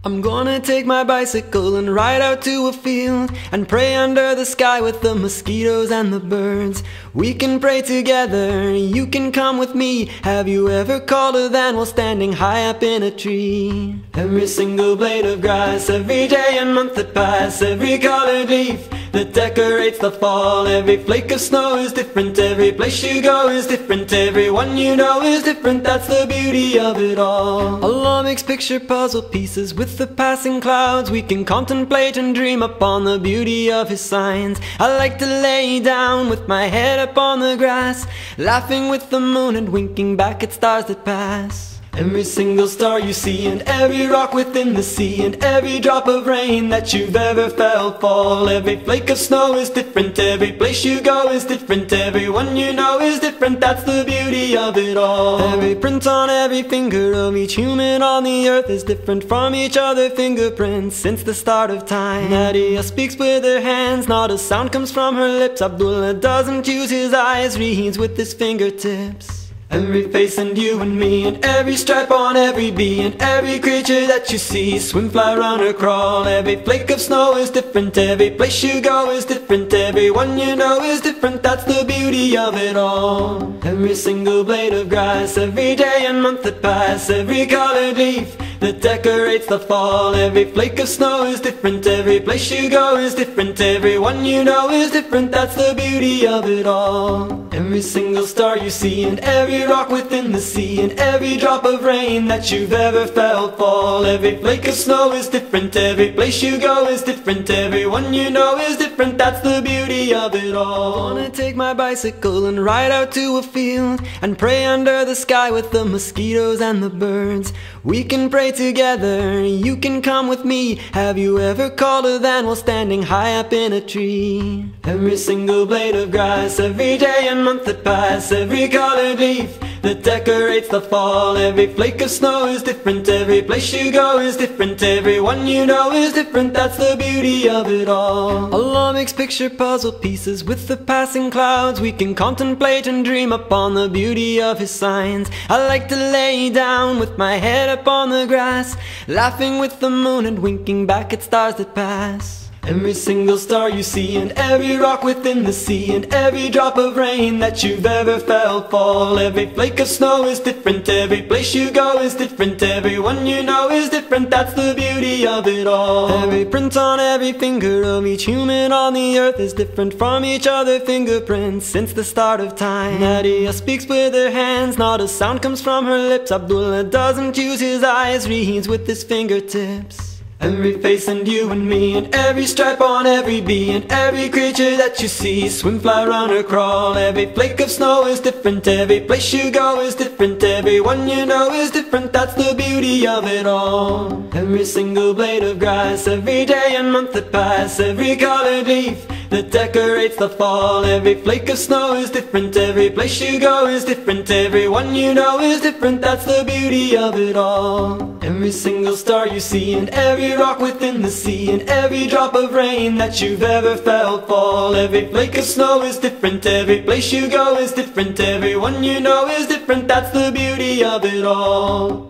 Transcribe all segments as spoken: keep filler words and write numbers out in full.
I'm gonna take my bicycle and ride out to a field and pray under the sky with the mosquitoes and the birds. We can pray together, you can come with me. Have you ever called a van while standing high up in a tree? Every single blade of grass, every day and month that pass, every colored leaf that decorates the fall. Every flake of snow is different, every place you go is different, everyone you know is different, that's the beauty of it all. Allah makes picture puzzle pieces with the passing clouds. We can contemplate and dream upon the beauty of His signs. I like to lay down with my head up on the grass, laughing with the moon and winking back at stars that pass. Every single star you see, and every rock within the sea, and every drop of rain that you've ever felt fall. Every flake of snow is different, every place you go is different, everyone you know is different, that's the beauty of it all. Every print on every finger of each human on the earth is different from each other fingerprints since the start of time. Nadia speaks with her hands, not a sound comes from her lips. Abdullah doesn't use his eyes, reads with his fingertips. Every face and you and me, and every stripe on every bee, and every creature that you see, swim, fly, run or crawl. Every flake of snow is different, every place you go is different, everyone you know is different, that's the beauty of it all. Every single blade of grass, every day and month that pass, every colored leaf that decorates the fall. Every flake of snow is different, every place you go is different, everyone you know is different, that's the beauty of it all. Every single star you see, and every rock within the sea, and every drop of rain that you've ever felt fall. Every flake of snow is different, every place you go is different, everyone you know is different, that's the beauty of it all. I wanna take my bicycle and ride out to a field and pray under the sky with the mosquitoes and the birds. We can pray together, you can come with me. Have you ever called a van while standing high up in a tree? Every single blade of grass, every day and month that pass, every colored leaf that decorates the fall. Every flake of snow is different, every place you go is different, everyone you know is different, that's the beauty of it all. Allah makes picture puzzle pieces with the passing clouds. We can contemplate and dream upon the beauty of His signs. I like to lay down with my head up on the grass, laughing with the moon and winking back at stars that pass. Every single star you see, and every rock within the sea, and every drop of rain that you've ever felt fall. Every flake of snow is different, every place you go is different, everyone you know is different, that's the beauty of it all. Every print on every finger of each human on the earth is different from each other fingerprints since the start of time. Nadia speaks with her hands, not a sound comes from her lips. Abdullah doesn't use his eyes, reads with his fingertips. Every face and you and me, and every stripe on every bee, and every creature that you see, swim, fly, run or crawl. Every flake of snow is different, every place you go is different, everyone you know is different, that's the beauty of it all. Every single blade of grass, every day and month that pass, every colored leaf that decorates the fall. Every flake of snow is different, every place you go is different, everyone you know is different, that's the beauty of it all. Every single star you see, and every rock within the sea, and every drop of rain that you've ever felt fall. Every flake of snow is different, every place you go is different, everyone you know is different, that's the beauty of it all.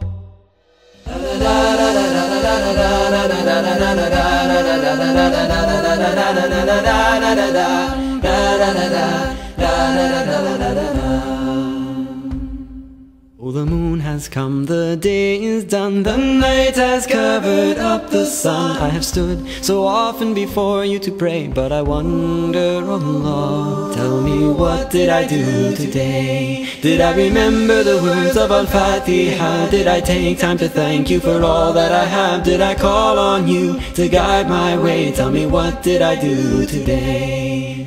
Oh, the moon has come, the day is done, the night has covered up the sun. I have stood so often before you to pray, but I wonder, oh Lord, tell me, what did I do today? Did I remember the words of Al-Fatiha? Did I take time to thank you for all that I have? Did I call on you to guide my way? Tell me, what did I do today?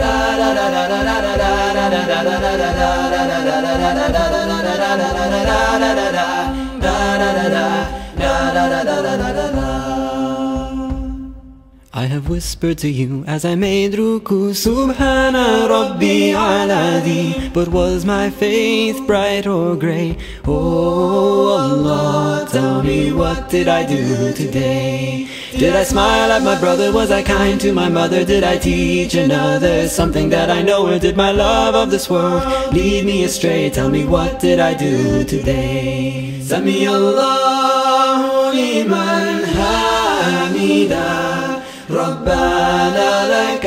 I have whispered to you as I made ruku, Subhana Rabbi Aladi. But was my faith bright or grey? Oh Allah, tell me, what did I do today? Did I smile at my brother? Was I kind to my mother? Did I teach another something that I know? Or did my love of this world lead me astray? Tell me, what did I do today? Sami Allahu لمن حمده ربنا لك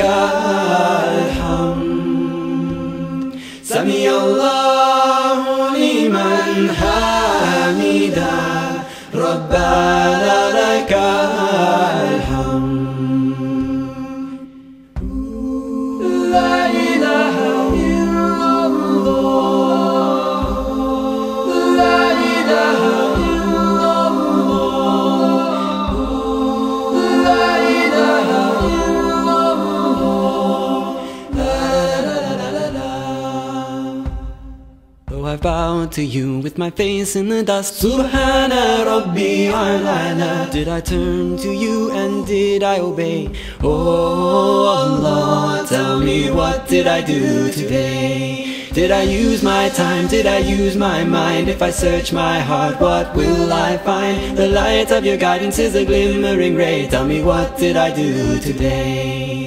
الحمد سمع الله لمن حمده ربنا لك الحمد لا إله إلا الله لا إله إلا الله لا إله إلا الله لا لا لا لا لا. Though I bowed to you with my face in the dust, Subhana Rabbi A'la. Did I turn to you and did I obey? Oh Allah, tell me what did I do today? Did I use my time? Did I use my mind? If I search my heart, what will I find? The light of your guidance is a glimmering ray. Tell me what did I do today?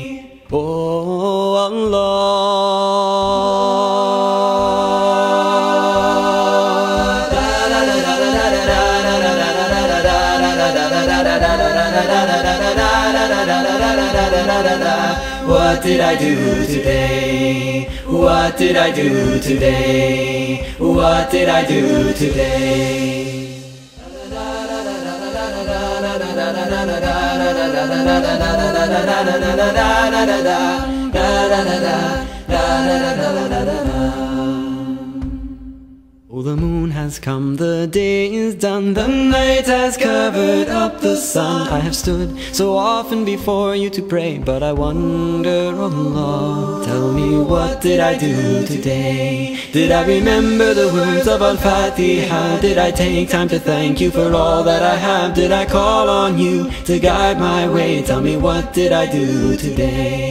Oh Allah. What did I do today? What did I do today? What did I do today? Oh, the moon has come, the day is done, the night has covered up the sun. I have stood so often before you to pray, but I wonder, Allah, tell me what did I do today? Did I remember the words of Al-Fatiha? Did I take time to thank you for all that I have? Did I call on you to guide my way? Tell me what did I do today?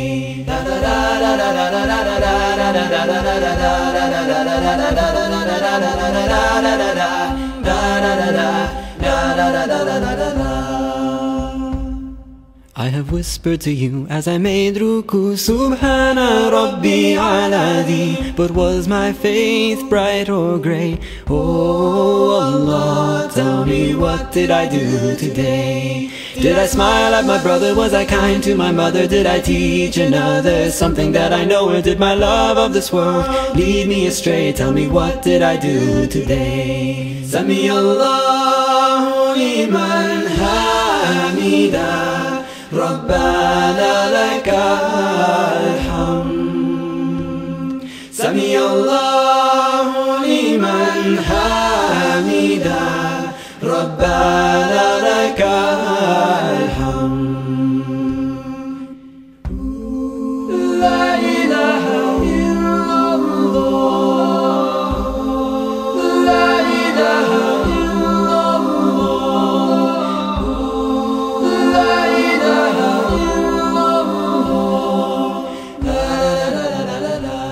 I have whispered to you as I made ruku, Subhana Rabbi A'la. But was my faith bright or grey? Oh Allah, tell me what did I do today? Did I smile at my brother? Was I kind to my mother? Did I teach another something that I know? Or did my love of this world lead me astray? Tell me what did I do today? Sami Allahu liman hamidah ربنا لك الحمد سمع الله لمن حمده ربنا لك الحمد لا إله إلا الله لا إله إلا الله لا إله إلا الله لا لا لا لا لا.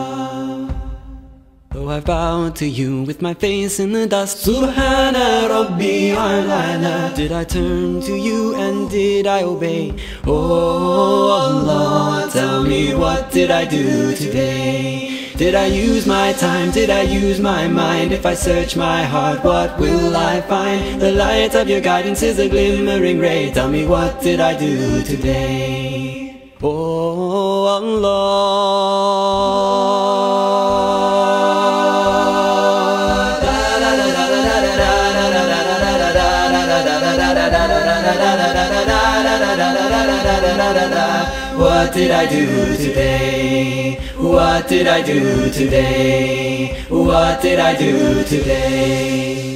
Though I bowed to you with my face in the dust, Subhana Rabbi A'la. Did I turn to you and did I obey? Oh Allah, tell me what did I do today? Did I use my time? Did I use my mind? If I search my heart, what will I find? The light of your guidance is a glimmering ray. Tell me what did I do today? Oh Allah. What did I do today? What did I do today? What did I do today?